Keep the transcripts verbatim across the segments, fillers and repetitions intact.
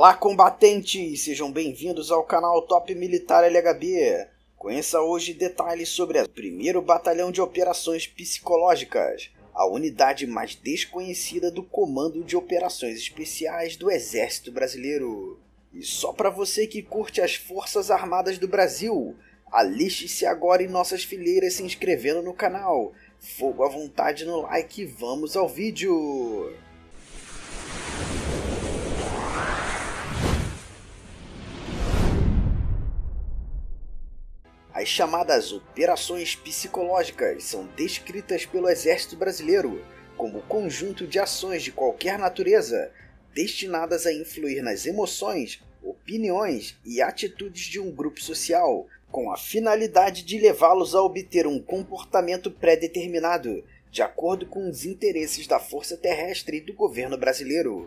Olá, combatentes! Sejam bem-vindos ao canal Top Militar L H B. Conheça hoje detalhes sobre o primeiro Batalhão de Operações Psicológicas, a unidade mais desconhecida do Comando de Operações Especiais do Exército Brasileiro. E só para você que curte as Forças Armadas do Brasil, aliste-se agora em nossas fileiras se inscrevendo no canal. Fogo à vontade no like e vamos ao vídeo! As chamadas operações psicológicas são descritas pelo Exército Brasileiro como conjunto de ações de qualquer natureza destinadas a influir nas emoções, opiniões e atitudes de um grupo social, com a finalidade de levá-los a obter um comportamento pré-determinado, de acordo com os interesses da Força Terrestre e do governo brasileiro.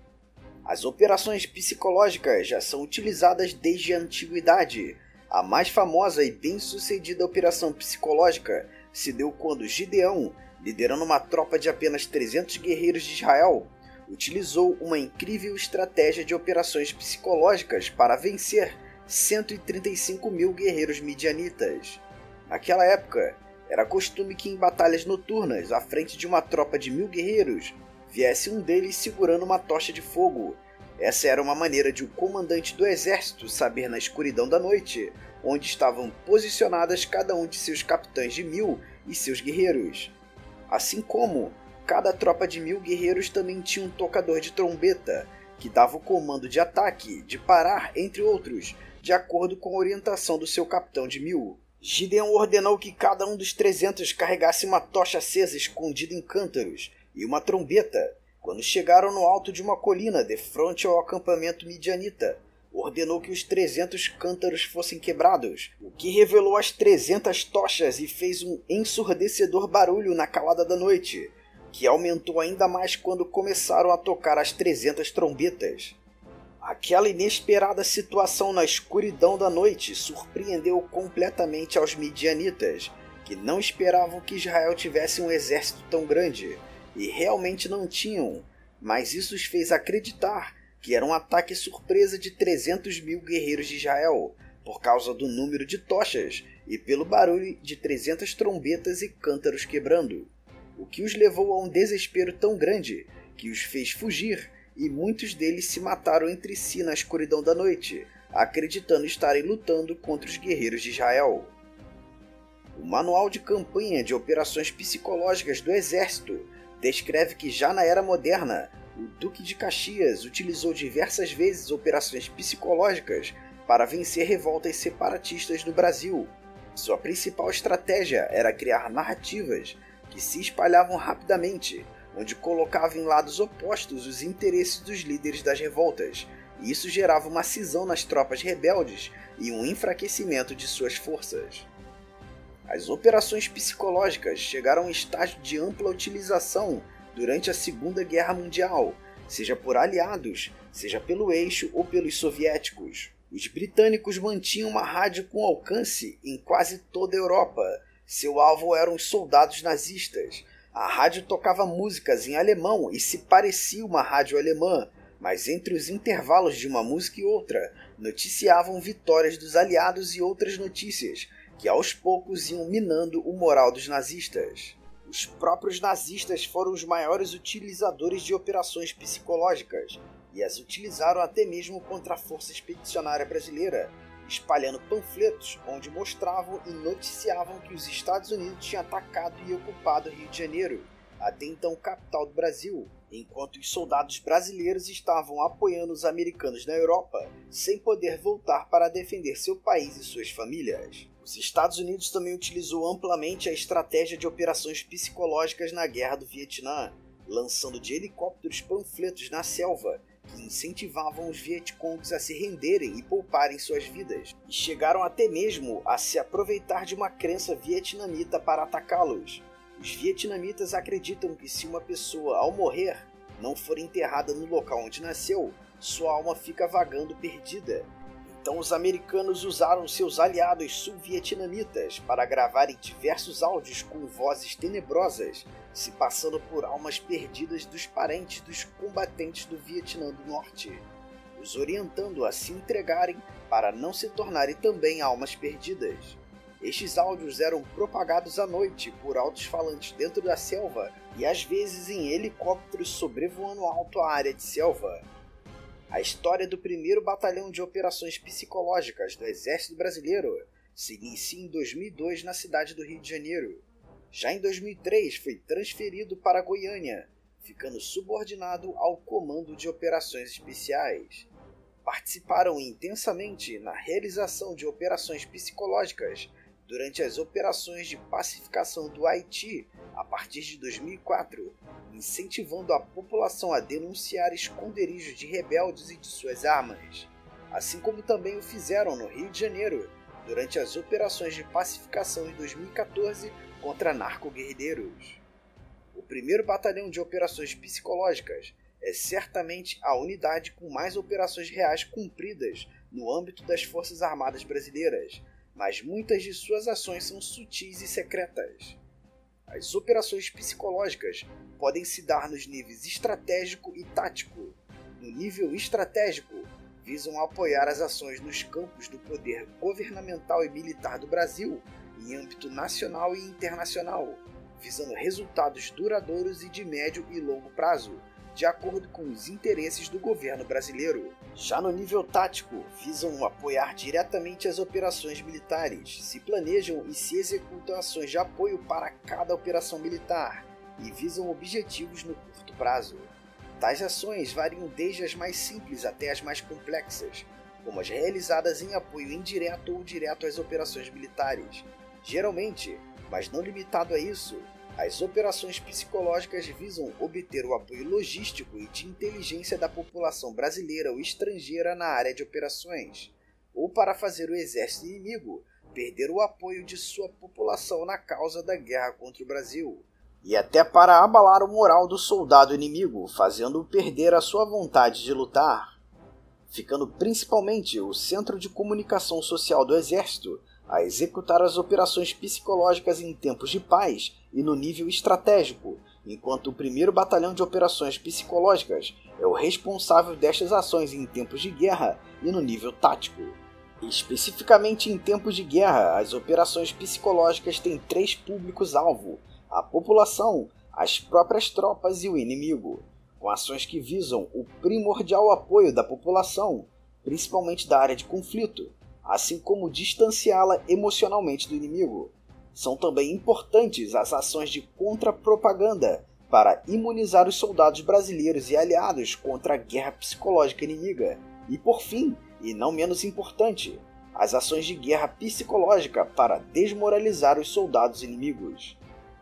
As operações psicológicas já são utilizadas desde a antiguidade. A mais famosa e bem-sucedida operação psicológica se deu quando Gideão, liderando uma tropa de apenas trezentos guerreiros de Israel, utilizou uma incrível estratégia de operações psicológicas para vencer cento e trinta e cinco mil guerreiros midianitas. Naquela época, era costume que em batalhas noturnas, à frente de uma tropa de mil guerreiros, viesse um deles segurando uma tocha de fogo. Essa era uma maneira de o comandante do exército saber na escuridão da noite onde estavam posicionadas cada um de seus capitães de mil e seus guerreiros. Assim como cada tropa de mil guerreiros também tinha um tocador de trombeta, que dava o comando de ataque, de parar, entre outros, de acordo com a orientação do seu capitão de mil. Gideão ordenou que cada um dos trezentos carregasse uma tocha acesa escondida em cântaros e uma trombeta. Quando chegaram no alto de uma colina defronte ao acampamento midianita, ordenou que os trezentos cântaros fossem quebrados, o que revelou as trezentas tochas e fez um ensurdecedor barulho na calada da noite, que aumentou ainda mais quando começaram a tocar as trezentas trombetas. Aquela inesperada situação na escuridão da noite surpreendeu completamente aos midianitas, que não esperavam que Israel tivesse um exército tão grande. E realmente não tinham, mas isso os fez acreditar que era um ataque surpresa de trezentos mil guerreiros de Israel, por causa do número de tochas e pelo barulho de trezentas trombetas e cântaros quebrando, o que os levou a um desespero tão grande que os fez fugir e muitos deles se mataram entre si na escuridão da noite, acreditando estarem lutando contra os guerreiros de Israel. O Manual de Campanha de Operações Psicológicas do Exército descreve que já na Era Moderna, o Duque de Caxias utilizou diversas vezes operações psicológicas para vencer revoltas separatistas no Brasil. Sua principal estratégia era criar narrativas que se espalhavam rapidamente, onde colocavam em lados opostos os interesses dos líderes das revoltas, e isso gerava uma cisão nas tropas rebeldes e um enfraquecimento de suas forças. As operações psicológicas chegaram a um estágio de ampla utilização durante a Segunda Guerra Mundial, seja por aliados, seja pelo eixo ou pelos soviéticos. Os britânicos mantinham uma rádio com alcance em quase toda a Europa. Seu alvo eram os soldados nazistas. A rádio tocava músicas em alemão e se parecia uma rádio alemã, mas entre os intervalos de uma música e outra, noticiavam vitórias dos aliados e outras notícias, que aos poucos iam minando o moral dos nazistas. Os próprios nazistas foram os maiores utilizadores de operações psicológicas e as utilizaram até mesmo contra a Força Expedicionária Brasileira, espalhando panfletos onde mostravam e noticiavam que os Estados Unidos tinham atacado e ocupado Rio de Janeiro, até então capital do Brasil, enquanto os soldados brasileiros estavam apoiando os americanos na Europa, sem poder voltar para defender seu país e suas famílias. Os Estados Unidos também utilizou amplamente a estratégia de operações psicológicas na Guerra do Vietnã, lançando de helicópteros panfletos na selva que incentivavam os vietcongs a se renderem e pouparem suas vidas, e chegaram até mesmo a se aproveitar de uma crença vietnamita para atacá-los. Os vietnamitas acreditam que se uma pessoa, ao morrer, não for enterrada no local onde nasceu, sua alma fica vagando perdida. Então os americanos usaram seus aliados sul-vietnamitas para gravarem diversos áudios com vozes tenebrosas, se passando por almas perdidas dos parentes dos combatentes do Vietnã do Norte. os orientando a se entregarem para não se tornarem também almas perdidas. Estes áudios eram propagados à noite por altos-falantes dentro da selva e às vezes em helicópteros sobrevoando alto a área de selva. A história do primeiro Batalhão de Operações Psicológicas do Exército Brasileiro se inicia em dois mil e dois na cidade do Rio de Janeiro. Já em dois mil e três foi transferido para Goiânia, ficando subordinado ao Comando de Operações Especiais. Participaram intensamente na realização de operações psicológicas durante as operações de pacificação do Haiti a partir de dois mil e quatro, incentivando a população a denunciar esconderijos de rebeldes e de suas armas, assim como também o fizeram no Rio de Janeiro durante as operações de pacificação em dois mil e quatorze contra narco-guerrilheiros. O primeiro Batalhão de Operações Psicológicas é certamente a unidade com mais operações reais cumpridas no âmbito das Forças Armadas Brasileiras, mas muitas de suas ações são sutis e secretas. As operações psicológicas podem se dar nos níveis estratégico e tático. No nível estratégico, visam apoiar as ações nos campos do poder governamental e militar do Brasil, em âmbito nacional e internacional, visando resultados duradouros e de médio e longo prazo, de acordo com os interesses do governo brasileiro. Já no nível tático, visam apoiar diretamente as operações militares, se planejam e se executam ações de apoio para cada operação militar, e visam objetivos no curto prazo. Tais ações variam desde as mais simples até as mais complexas, como as realizadas em apoio indireto ou direto às operações militares. Geralmente, mas não limitado a isso, as operações psicológicas visam obter o apoio logístico e de inteligência da população brasileira ou estrangeira na área de operações, ou para fazer o exército inimigo perder o apoio de sua população na causa da guerra contra o Brasil, e até para abalar o moral do soldado inimigo, fazendo-o perder a sua vontade de lutar, ficando principalmente o Centro de Comunicação Social do Exército a executar as operações psicológicas em tempos de paz e no nível estratégico, enquanto o primeiro Batalhão de Operações Psicológicas é o responsável destas ações em tempos de guerra e no nível tático. Especificamente em tempos de guerra, as operações psicológicas têm três públicos-alvo: a população, as próprias tropas e o inimigo, com ações que visam o primordial apoio da população, principalmente da área de conflito, assim como distanciá-la emocionalmente do inimigo. São também importantes as ações de contra-propaganda para imunizar os soldados brasileiros e aliados contra a guerra psicológica inimiga. E por fim, e não menos importante, as ações de guerra psicológica para desmoralizar os soldados inimigos.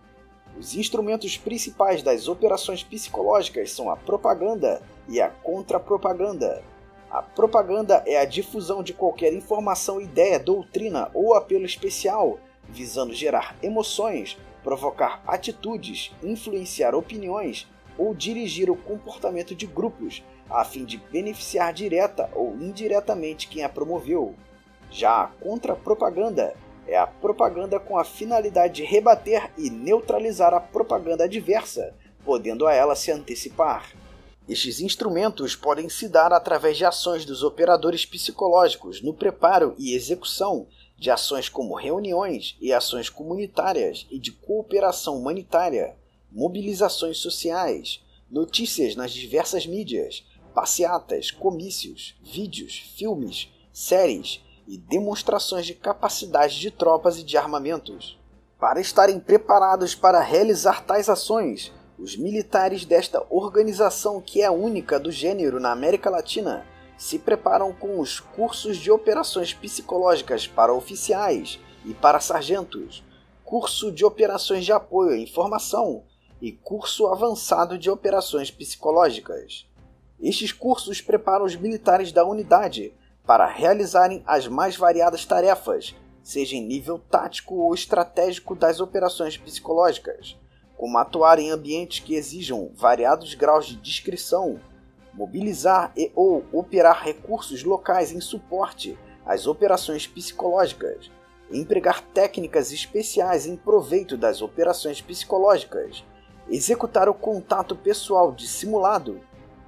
Os instrumentos principais das operações psicológicas são a propaganda e a contra-propaganda. A propaganda é a difusão de qualquer informação, ideia, doutrina ou apelo especial, visando gerar emoções, provocar atitudes, influenciar opiniões ou dirigir o comportamento de grupos, a fim de beneficiar direta ou indiretamente quem a promoveu. Já a contra-propaganda é a propaganda com a finalidade de rebater e neutralizar a propaganda adversa, podendo a ela se antecipar. Estes instrumentos podem se dar através de ações dos operadores psicológicos no preparo e execução de ações como reuniões e ações comunitárias e de cooperação humanitária, mobilizações sociais, notícias nas diversas mídias, passeatas, comícios, vídeos, filmes, séries e demonstrações de capacidade de tropas e de armamentos. Para estarem preparados para realizar tais ações, os militares desta organização, que é a única do gênero na América Latina, se preparam com os cursos de operações psicológicas para oficiais e para sargentos, curso de operações de apoio à informação e curso avançado de operações psicológicas. Estes cursos preparam os militares da unidade para realizarem as mais variadas tarefas, seja em nível tático ou estratégico das operações psicológicas, como atuar em ambientes que exijam variados graus de discrição, mobilizar e ou operar recursos locais em suporte às operações psicológicas, empregar técnicas especiais em proveito das operações psicológicas, executar o contato pessoal dissimulado,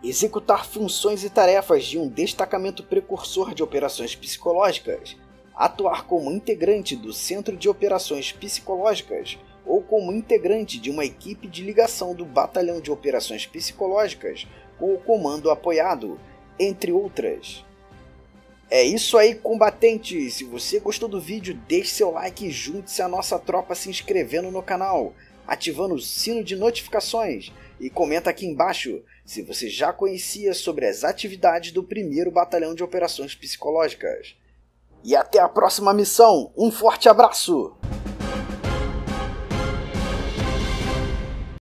executar funções e tarefas de um destacamento precursor de operações psicológicas, atuar como integrante do Centro de Operações Psicológicas ou como integrante de uma equipe de ligação do Batalhão de Operações Psicológicas com o Comando Apoiado, entre outras. É isso aí, combatente! Se você gostou do vídeo, deixe seu like e junte-se à nossa tropa se inscrevendo no canal, ativando o sino de notificações e comenta aqui embaixo se você já conhecia sobre as atividades do primeiro Batalhão de Operações Psicológicas. E até a próxima missão! Um forte abraço!